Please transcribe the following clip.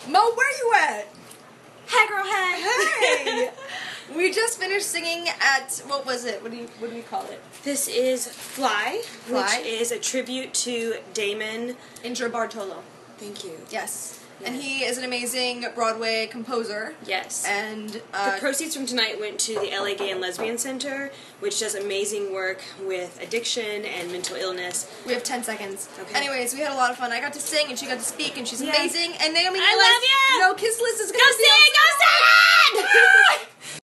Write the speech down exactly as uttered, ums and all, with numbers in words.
Mo, where you at? Hey, girl, hey. Hey! We just finished singing at, what was it? What do you what do we call it? This is Fly, Fly? which is a tribute to Damon Inter Bartolo. Thank you. Yes. Yes. And he is an amazing Broadway composer. Yes. And uh, The proceeds from tonight went to the L A Gay and Lesbian Center, which does amazing work with addiction and mental illness. we have ten seconds. Okay. Anyways, we had a lot of fun. I got to sing and she got to speak and she's Yeah. amazing. And Naomi I Nicholas, love you! No Kiss List is Go going to sing! Go sing!